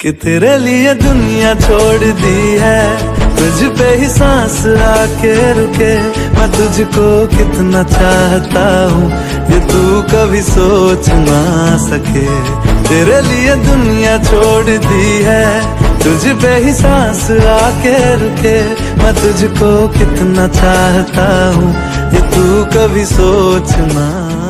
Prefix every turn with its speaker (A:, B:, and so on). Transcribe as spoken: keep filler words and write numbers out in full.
A: कि तेरे लिए दुनिया छोड़ दी है, तुझ पे ही सांस आके रुके। मैं तुझको कितना चाहता हूँ ये तू कभी सोच ना सके। तेरे लिए दुनिया छोड़ दी है, तुझ पे ही सांस आके रुके। मैं तुझको कितना चाहता हूँ ये तू कभी सोच ना